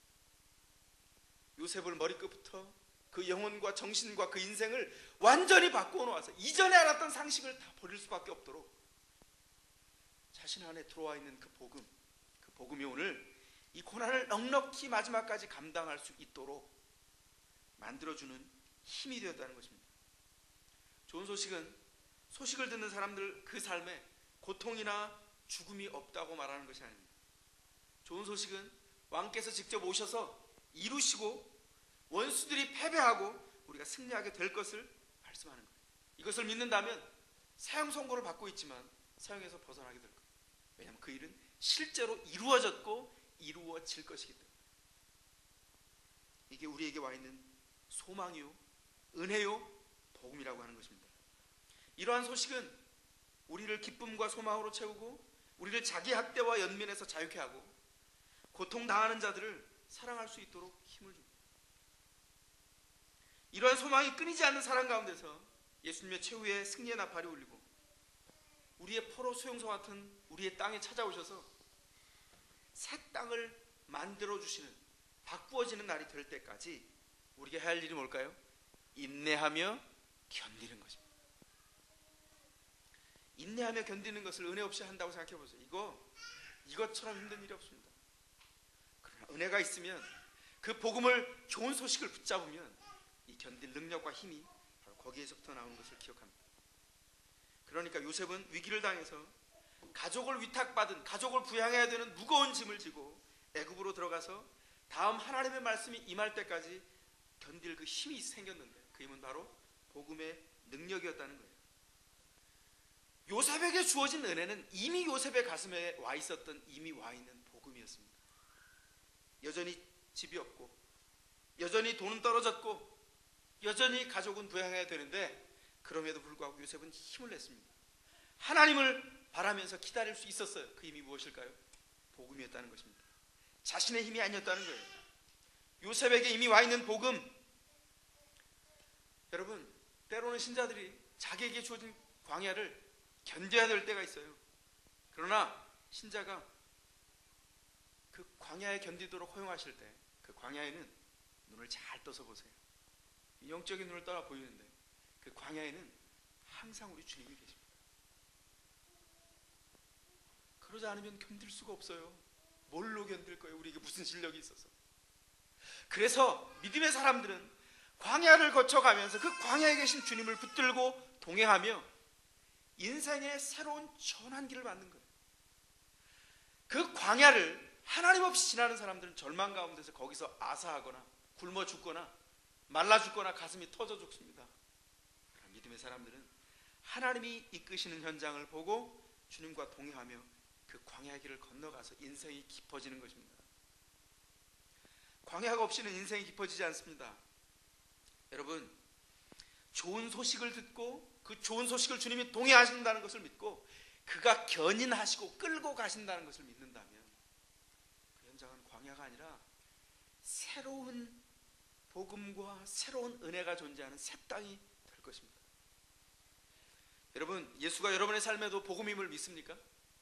요셉을 머리끝부터 그 영혼과 정신과 그 인생을 완전히 바꾸어 놓아서 이전에 알았던 상식을 다 버릴 수밖에 없도록 자신 안에 들어와 있는 그 복음, 그 복음이 오늘 이 고난을 넉넉히 마지막까지 감당할 수 있도록 만들어주는 힘이 되었다는 것입니다. 좋은 소식은 소식을 듣는 사람들 그 삶에 고통이나 죽음이 없다고 말하는 것이 아닙니다. 좋은 소식은 왕께서 직접 오셔서 이루시고 원수들이 패배하고 우리가 승리하게 될 것을 말씀하는 거예요. 이것을 믿는다면 사형 선고를 받고 있지만 사형에서 벗어나게 될 거예요. 왜냐하면 그 일은 실제로 이루어졌고 이루어질 것이기 때문에. 이게 우리에게 와 있는 소망이요, 은혜요, 복음이라고 하는 것입니다. 이러한 소식은 우리를 기쁨과 소망으로 채우고 우리를 자기 학대와 연민에서 자유케 하고 고통당하는 자들을 사랑할 수 있도록 힘을 줍니다. 이러한 소망이 끊이지 않는 사랑 가운데서 예수님의 최후의 승리의 나팔이 울리고 우리의 포로 수용소 같은 우리의 땅에 찾아오셔서 새 땅을 만들어주시는, 바꾸어지는 날이 될 때까지 우리가 해야 할 일이 뭘까요? 인내하며 견디는 것입니다. 인내하며 견디는 것을 은혜 없이 한다고 생각해 보세요. 이거 이것처럼 힘든 일이 없습니다. 그러나 은혜가 있으면 그 복음을, 좋은 소식을 붙잡으면 이 견딜 능력과 힘이 바로 거기에서부터 나오는 것을 기억합니다. 그러니까 요셉은 위기를 당해서 가족을 위탁받은, 가족을 부양해야 되는 무거운 짐을 지고 애굽으로 들어가서 다음 하나님의 말씀이 임할 때까지 견딜 그 힘이 생겼는데 그 힘은 바로 복음의 능력이었다는 거예요. 요셉에게 주어진 은혜는 이미 요셉의 가슴에 와 있었던, 이미 와 있는 복음이었습니다. 여전히 집이 없고 여전히 돈은 떨어졌고 여전히 가족은 부양해야 되는데 그럼에도 불구하고 요셉은 힘을 냈습니다. 하나님을 바라면서 기다릴 수 있었어요. 그 힘이 무엇일까요? 복음이었다는 것입니다. 자신의 힘이 아니었다는 거예요. 요셉에게 이미 와 있는 복음. 여러분, 때로는 신자들이 자기에게 주어진 광야를 견뎌야 될 때가 있어요. 그러나 신자가 그 광야에 견디도록 허용하실 때 그 광야에는 눈을 잘 떠서 보세요. 영적인 눈을 떠나 보이는데 그 광야에는 항상 우리 주님이 계십니다. 그러지 않으면 견딜 수가 없어요. 뭘로 견딜 거예요? 우리에게 무슨 실력이 있어서. 그래서 믿음의 사람들은 광야를 거쳐가면서 그 광야에 계신 주님을 붙들고 동행하며 인생의 새로운 전환기를 맞는 거예요. 그 광야를 하나님 없이 지나는 사람들은 절망 가운데서 거기서 아사하거나 굶어 죽거나 말라 죽거나 가슴이 터져 죽습니다. 믿음의 사람들은 하나님이 이끄시는 현장을 보고 주님과 동행하며 그 광야의 길을 건너가서 인생이 깊어지는 것입니다. 광야가 없이는 인생이 깊어지지 않습니다. 여러분, 좋은 소식을 듣고 그 좋은 소식을 주님이 동행하신다는 것을 믿고 그가 견인하시고 끌고 가신다는 것을 믿는다면 그 현장은 광야가 아니라 새로운 복음과 새로운 은혜가 존재하는 새 땅이 될 것입니다. 여러분, 예수가 여러분의 삶에도 복음임을 믿습니까?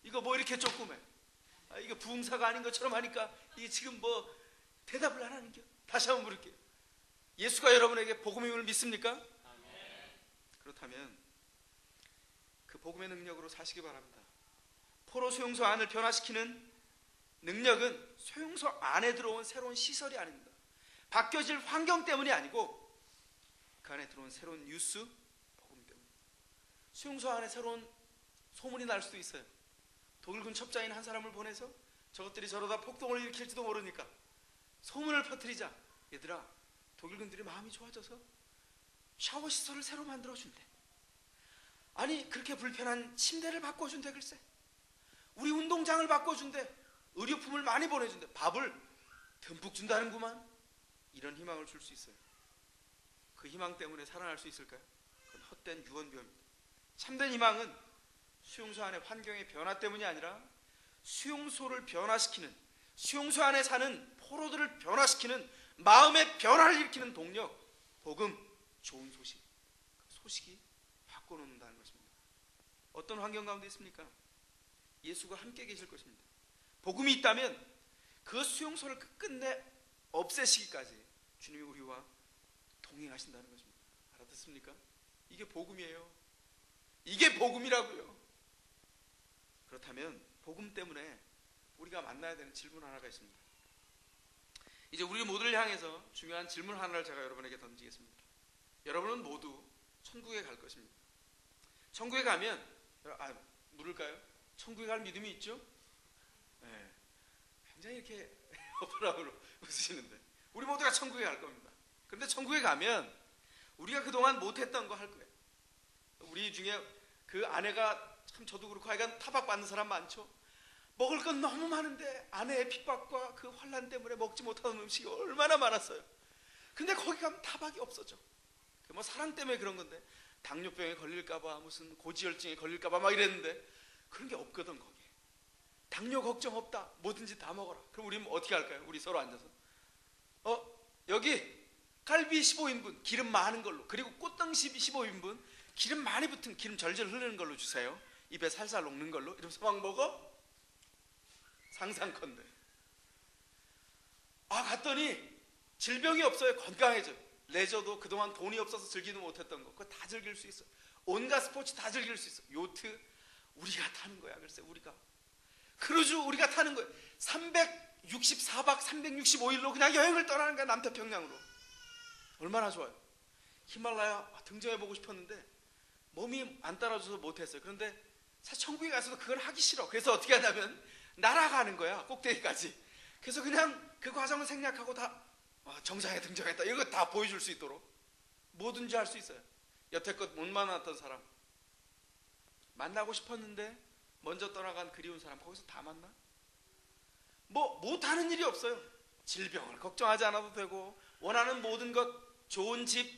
이거 뭐 이렇게 조그매? 아, 이거 부흥사가 아닌 것처럼 하니까 이게 지금 뭐 대답을 안 하는 겨. 다시 한번 물을게요. 예수가 여러분에게 복음임을 믿습니까? 아멘. 그렇다면 그 복음의 능력으로 사시기 바랍니다. 포로 수용소 안을 변화시키는 능력은 수용소 안에 들어온 새로운 시설이 아닙니다. 바뀌어질 환경 때문이 아니고 그 안에 들어온 새로운 뉴스, 복음 때문입니다. 수용소 안에 새로운 소문이 날 수도 있어요. 독일군 첩자인 한 사람을 보내서 저것들이 저러다 폭동을 일으킬지도 모르니까 소문을 퍼뜨리자. 얘들아, 독일군들이 마음이 좋아져서 샤워 시설을 새로 만들어준대. 아니, 그렇게 불편한 침대를 바꿔준대. 글쎄, 우리 운동장을 바꿔준대. 의료품을 많이 보내준대. 밥을 듬뿍 준다는구만. 이런 희망을 줄 수 있어요. 그 희망 때문에 살아날 수 있을까요? 그건 헛된 유언비어입니다. 참된 희망은 수용소 안의 환경의 변화 때문이 아니라 수용소를 변화시키는, 수용소 안에 사는 포로들을 변화시키는 마음의 변화를 일으키는 동력, 복음, 좋은 소식, 그 소식이 바꿔놓는다는 것입니다. 어떤 환경 가운데 있습니까? 예수가 함께 계실 것입니다. 복음이 있다면 그 수용소를 끝끝내 없애시기까지 주님이 우리와 동행하신다는 것입니다. 알아듣습니까? 이게 복음이에요. 이게 복음이라고요. 그렇다면 복음 때문에 우리가 만나야 되는 질문 하나가 있습니다. 이제 우리 모두를 향해서 중요한 질문 하나를 제가 여러분에게 던지겠습니다. 여러분은 모두 천국에 갈 것입니다. 천국에 가면, 아, 물을까요? 천국에 갈 믿음이 있죠? 네. 굉장히 이렇게 어퍼라으로 웃으시는데, 우리 모두가 천국에 갈 겁니다. 그런데 천국에 가면 우리가 그동안 못했던 거 할 거예요. 우리 중에 그 아내가, 참 저도 그렇고 하여간 타박받는 사람 많죠. 먹을 건 너무 많은데 아내의 핍박과 그 환난 때문에 먹지 못하는 음식이 얼마나 많았어요. 근데 거기 가면 타박이 없어져. 뭐 사랑 때문에 그런 건데, 당뇨병에 걸릴까봐, 무슨 고지혈증에 걸릴까봐 막 이랬는데 그런 게 없거든. 거기에 당뇨 걱정 없다, 뭐든지 다 먹어라. 그럼 우리 어떻게 할까요? 우리 서로 앉아서, 어 여기 갈비 십오 인분 기름 많은 걸로, 그리고 꽃등심 십오 인분 기름 많이 붙은, 기름 절절 흐르는 걸로 주세요. 입에 살살 녹는 걸로. 이러면서 막 먹어? 상상컨대. 아, 갔더니 질병이 없어요. 건강해져. 레저도 그동안 돈이 없어서 즐기도 못했던 거, 그거 다 즐길 수 있어. 온갖 스포츠 다 즐길 수 있어. 요트 우리가 타는 거야. 글쎄, 우리가 크루즈 우리가 타는 거야. 삼백육십사 박 삼백육십오 일로 그냥 여행을 떠나는 거야. 남태평양으로. 얼마나 좋아요. 히말라야 등정해보고 싶었는데 몸이 안 따라줘서 못했어요. 그런데 사실 천국에 가서도 그걸 하기 싫어. 그래서 어떻게 하냐면 날아가는 거야, 꼭대기까지. 그래서 그냥 그 과정을 생략하고 다 정상에 등장했다, 이거 다 보여줄 수 있도록 뭐든지 할 수 있어요. 여태껏 못 만났던 사람, 만나고 싶었는데 먼저 떠나간 그리운 사람, 거기서 다 만나? 뭐 못하는 일이 없어요. 질병을 걱정하지 않아도 되고, 원하는 모든 것, 좋은 집,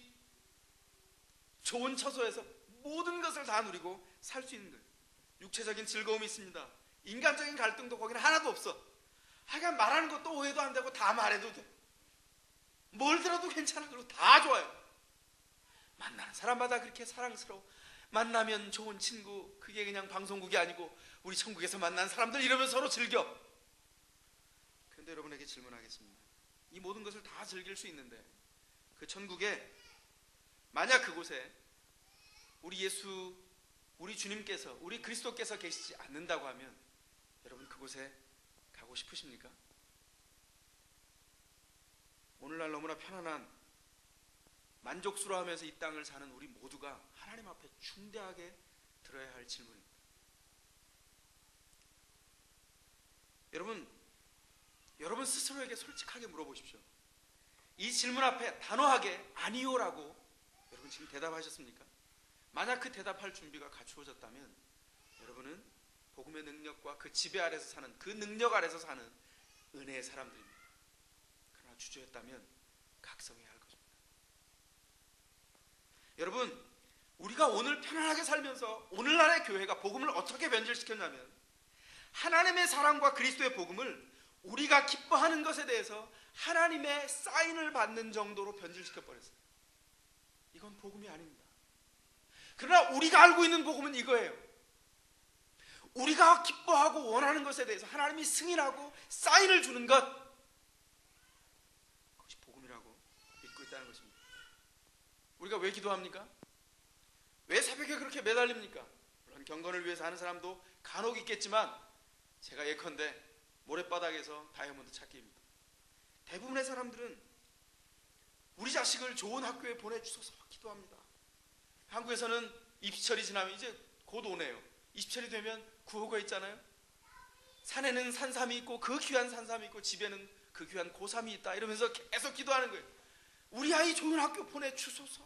좋은 처소에서 모든 것을 다 누리고 살 수 있는 거예요. 육체적인 즐거움이 있습니다. 인간적인 갈등도 거기는 하나도 없어. 하여간 말하는 것도 오해도 안 되고 다 말해도 돼. 뭘 들어도 괜찮아. 그리고 다 좋아요. 만나는 사람마다 그렇게 사랑스러워. 만나면 좋은 친구, 그게 그냥 방송국이 아니고 우리 천국에서 만난 사람들, 이러면 서로 즐겨. 그런데 여러분에게 질문하겠습니다. 이 모든 것을 다 즐길 수 있는데 그 천국에 만약 그곳에 우리 예수, 우리 주님께서, 우리 그리스도께서 계시지 않는다고 하면 여러분 그곳에 가고 싶으십니까? 오늘날 너무나 편안한 만족스러워하면서 이 땅을 사는 우리 모두가 하나님 앞에 중대하게 들어야 할 질문입니다. 여러분, 여러분 스스로에게 솔직하게 물어보십시오. 이 질문 앞에 단호하게 아니요라고 여러분 지금 대답하셨습니까? 만약 그 대답할 준비가 갖추어졌다면 여러분은 복음의 능력과 그 지배 아래서 사는, 그 능력 아래서 사는 은혜의 사람들입니다. 그러나 주저했다면 각성해야 할 것입니다. 여러분, 우리가 오늘 편안하게 살면서 오늘날의 교회가 복음을 어떻게 변질시켰냐면, 하나님의 사랑과 그리스도의 복음을 우리가 기뻐하는 것에 대해서 하나님의 사인을 받는 정도로 변질시켜버렸어요. 이건 복음이 아닙니다. 그러나 우리가 알고 있는 복음은 이거예요. 우리가 기뻐하고 원하는 것에 대해서 하나님이 승인하고 사인을 주는 것, 그것이 복음이라고 믿고 있다는 것입니다. 우리가 왜 기도합니까? 왜 새벽에 그렇게 매달립니까? 물론 경건을 위해서 하는 사람도 간혹 있겠지만 제가 예컨대 모래바닥에서 다이아몬드 찾기입니다. 대부분의 사람들은 우리 자식을 좋은 학교에 보내주셔서 기도합니다. 한국에서는 입시철이 지나면 이제 곧 오네요. 입시철이 되면 구호가 있잖아요. 산에는 산삼이 있고 그 귀한 산삼이 있고 집에는 그 귀한 고삼이 있다, 이러면서 계속 기도하는 거예요. 우리 아이 좋은 학교 보내주소서.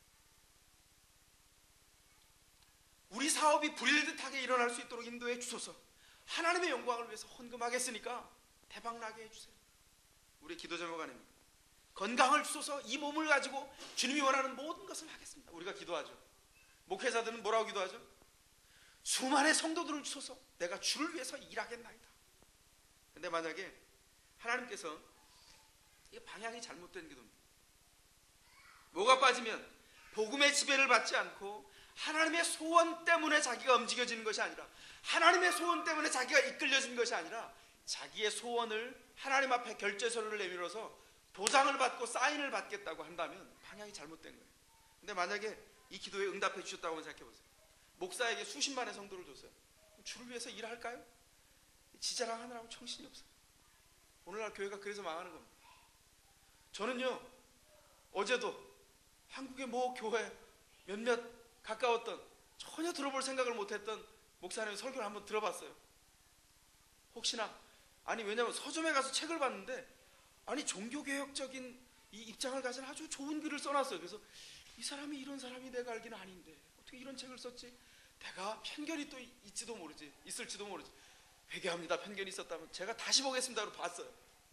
우리 사업이 불일듯하게 일어날 수 있도록 인도해 주소서. 하나님의 영광을 위해서 헌금하겠으니까 대박나게 해주세요. 우리 기도 제목 아닙니까? 건강을 주소서. 이 몸을 가지고 주님이 원하는 모든 것을 하겠습니다. 우리가 기도하죠. 목회자들은 뭐라고 기도하죠? 수많은 성도들을 주소서. 내가 주를 위해서 일하겠나이다. 근데 만약에 하나님께서 이 방향이 잘못된 기도입니다. 뭐가 빠지면 복음의 지배를 받지 않고 하나님의 소원 때문에 자기가 움직여지는 것이 아니라, 하나님의 소원 때문에 자기가 이끌려진 것이 아니라 자기의 소원을 하나님 앞에 결제서를 내밀어서 도장을 받고 사인을 받겠다고 한다면 방향이 잘못된 거예요. 근데 만약에 이 기도에 응답해 주셨다고 생각해 보세요. 목사에게 수십만의 성도를 줬어요. 주를 위해서 일할까요? 지자랑하느라고 정신이 없어요. 오늘날 교회가 그래서 망하는 겁니다. 저는요, 어제도 한국의 모 교회 몇몇 가까웠던, 전혀 들어볼 생각을 못했던 목사님 설교를 한번 들어봤어요. 혹시나, 아니 왜냐면 서점에 가서 책을 봤는데 아니 종교개혁적인 이 입장을 가진 아주 좋은 글을 써놨어요. 그래서 이 사람이 이런 사람이 내가 알기는 아닌데 어떻게 이런 책을 썼지? 내가 편견이 또 있지도 모르지, 있을지도 모르지. 회개합니다. 편견이 있었다면 제가 다시 보겠습니다로 봤어요.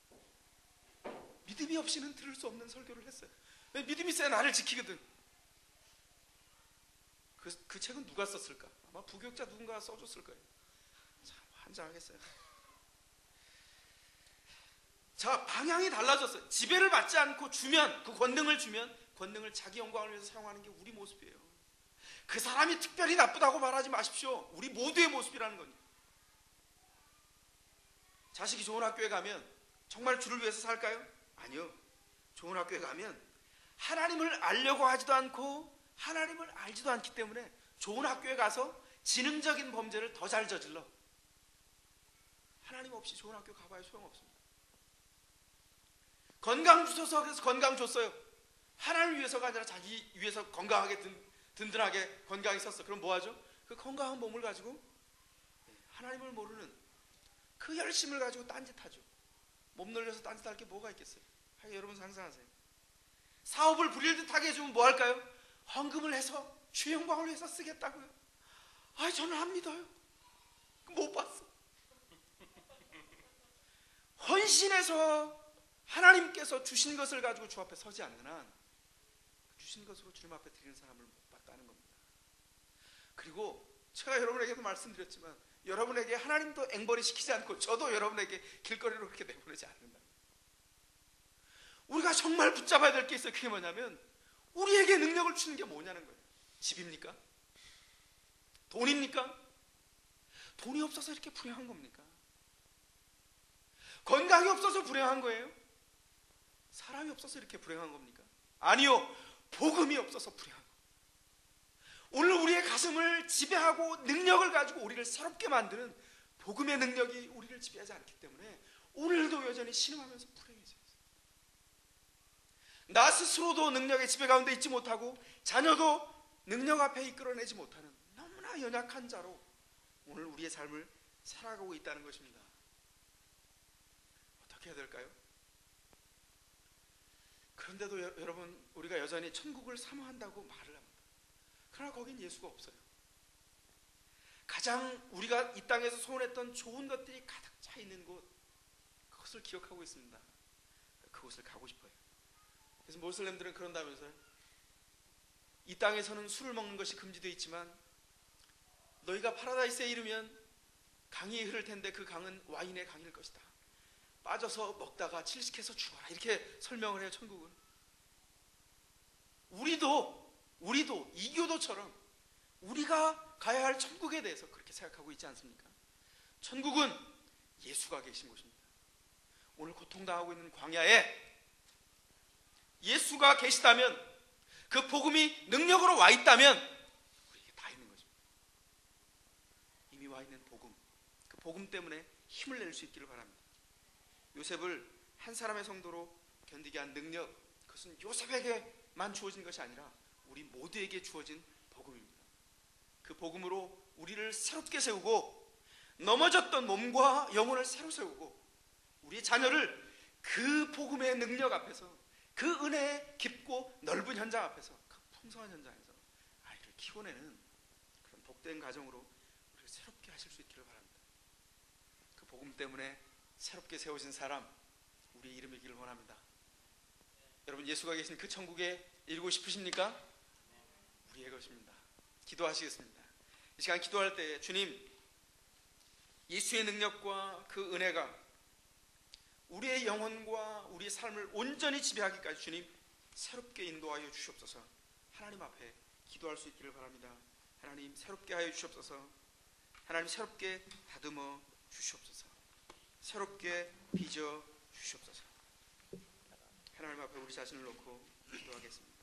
믿음이 없이는 들을 수 없는 설교를 했어요. 믿음이 있어야 나를 지키거든. 그, 그 책은 누가 썼을까? 아마 부교육자 누군가가 써줬을 거예요. 참 환장하겠어요. 자, 방향이 달라졌어요. 지배를 받지 않고 주면, 그 권능을 주면 권능을 자기 영광을 위해서 사용하는 게 우리 모습이에요. 그 사람이 특별히 나쁘다고 말하지 마십시오. 우리 모두의 모습이라는 겁니다. 자식이 좋은 학교에 가면 정말 주를 위해서 살까요? 아니요. 좋은 학교에 가면 하나님을 알려고 하지도 않고 하나님을 알지도 않기 때문에 좋은 학교에 가서 지능적인 범죄를 더 잘 저질러. 하나님 없이 좋은 학교 가봐야 소용없습니다. 건강 주소서. 그래서 건강 줬어요. 하나님을 위해서가 아니라 자기 위해서 건강하게 든, 든든하게 건강히 썼어. 그럼 뭐하죠? 그 건강한 몸을 가지고 하나님을 모르는 그 열심을 가지고 딴짓하죠. 몸 놀려서 딴짓할 게 뭐가 있겠어요? 하여 여러분 상상하세요. 사업을 불일듯하게 해주면 뭐 할까요? 헌금을 해서 주 영광을 위해서 쓰겠다고요. 아, 저는 안 믿어요. 못 봤어. 헌신해서 하나님께서 주신 것을 가지고 주 앞에 서지 않는 한 주신 것으로 주님 앞에 드리는 사람을 못 봤다는 겁니다. 그리고 제가 여러분에게도 말씀드렸지만 여러분에게 하나님도 앵벌이 시키지 않고 저도 여러분에게 길거리로 그렇게 내보내지 않는다. 우리가 정말 붙잡아야 될 게 있어요. 그게 뭐냐면 우리에게 능력을 주는 게 뭐냐는 거예요. 집입니까? 돈입니까? 돈이 없어서 이렇게 불행한 겁니까? 건강이 없어서 불행한 거예요? 사람이 없어서 이렇게 불행한 겁니까? 아니요. 복음이 없어서 불행한 겁니다. 오늘 우리의 가슴을 지배하고 능력을 가지고 우리를 새롭게 만드는 복음의 능력이 우리를 지배하지 않기 때문에 오늘도 여전히 신음하면서 불행해져요. 나 스스로도 능력의 지배 가운데 있지 못하고 자녀도 능력 앞에 이끌어내지 못하는 너무나 연약한 자로 오늘 우리의 삶을 살아가고 있다는 것입니다. 어떻게 해야 될까요? 그런데도 여, 여러분 우리가 여전히 천국을 사모한다고 말을 합니다. 그러나 거긴 예수가 없어요. 가장 우리가 이 땅에서 소원했던 좋은 것들이 가득 차 있는 곳, 그것을 기억하고 있습니다. 그곳을 가고 싶어요. 그래서 모슬렘들은 그런다면서요. 이 땅에서는 술을 먹는 것이 금지되어 있지만 너희가 파라다이스에 이르면 강이 흐를 텐데 그 강은 와인의 강일 것이다. 빠져서 먹다가 질식해서 죽어라. 이렇게 설명을 해요. 천국은. 우리도 우리도 이교도처럼 우리가 가야 할 천국에 대해서 그렇게 생각하고 있지 않습니까? 천국은 예수가 계신 곳입니다. 오늘 고통당하고 있는 광야에 예수가 계시다면, 그 복음이 능력으로 와 있다면 우리에게 다 있는 것입니다. 이미 와 있는 복음, 그 복음 때문에 힘을 낼 수 있기를 바랍니다. 요셉을 한 사람의 성도로 견디게 한 능력, 그것은 요셉에게만 주어진 것이 아니라 우리 모두에게 주어진 복음입니다. 그 복음으로 우리를 새롭게 세우고, 넘어졌던 몸과 영혼을 새로 세우고, 우리의 자녀를 그 복음의 능력 앞에서, 그 은혜의 깊고 넓은 현장 앞에서, 그 풍성한 현장에서 아이를 키워내는 그런 복된 가정으로 우리를 새롭게 하실 수 있기를 바랍니다. 그 복음 때문에 새롭게 세워진 사람, 우리의 이름이기를 원합니다. 여러분, 예수가 계신 그 천국에 이르고 싶으십니까? 우리의 것입니다. 기도하시겠습니다. 이 시간 기도할 때, 주님, 예수의 능력과 그 은혜가 우리의 영혼과 우리의 삶을 온전히 지배하기까지 주님 새롭게 인도하여 주시옵소서. 하나님 앞에 기도할 수 있기를 바랍니다. 하나님, 새롭게 하여 주시옵소서. 하나님, 새롭게 다듬어 주시옵소서. 새롭게 빚어 주시옵소서. 하나님 앞에 우리 자신을 놓고 기도하겠습니다.